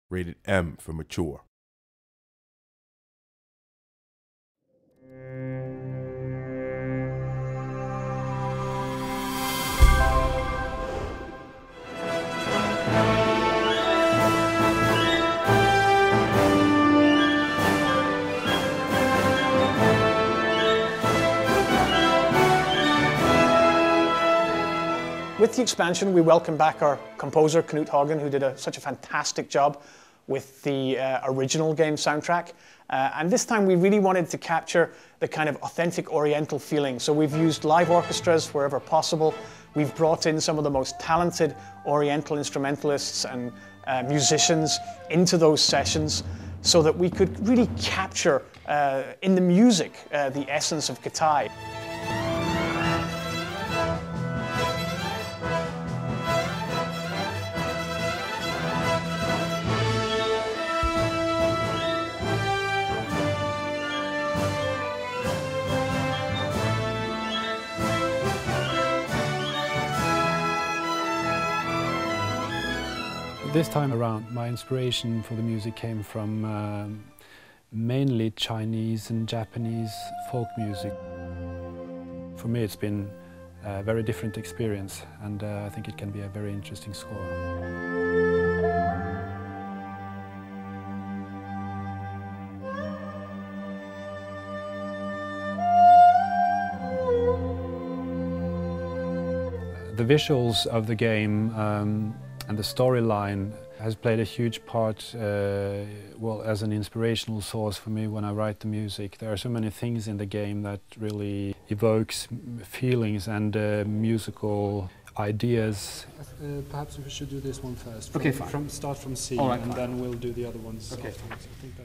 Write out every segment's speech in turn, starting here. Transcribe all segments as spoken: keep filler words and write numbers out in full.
rated M for mature. With the expansion, we welcome back our composer, Knut Haugen, who did a, such a fantastic job with the uh, original game soundtrack. Uh, and this time we really wanted to capture the kind of authentic Oriental feeling. So we've used live orchestras wherever possible. We've brought in some of the most talented Oriental instrumentalists and uh, musicians into those sessions so that we could really capture uh, in the music uh, the essence of Kitai. This time around, my inspiration for the music came from um, mainly Chinese and Japanese folk music. For me, it's been a very different experience, and uh, I think it can be a very interesting score. The visuals of the game um, and the storyline has played a huge part, uh, well, as an inspirational source for me when I write the music. There are so many things in the game that really evokes feelings and uh, musical ideas. Uh, perhaps we should do this one first. From, okay, fine. From, start from C, All right, and fine. then we'll do the other ones okay. afterwards. I think that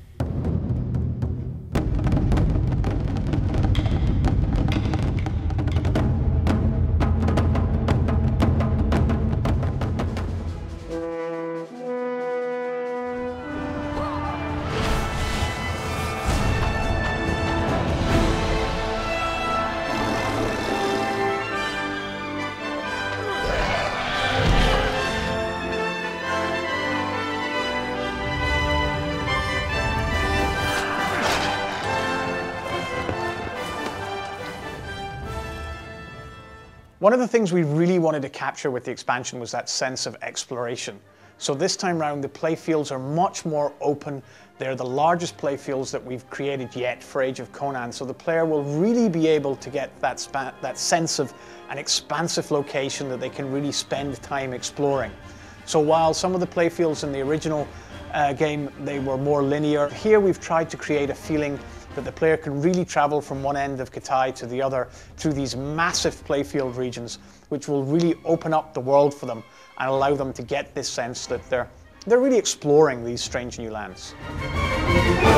One of the things we really wanted to capture with the expansion was that sense of exploration. So this time round, the playfields are much more open. They're the largest playfields that we've created yet for Age of Conan. So the player will really be able to get that, span that sense of an expansive location that they can really spend time exploring. So while some of the playfields in the original uh, game, they were more linear, here we've tried to create a feeling that the player can really travel from one end of Kitai to the other through these massive playfield regions, which will really open up the world for them and allow them to get this sense that they're, they're really exploring these strange new lands.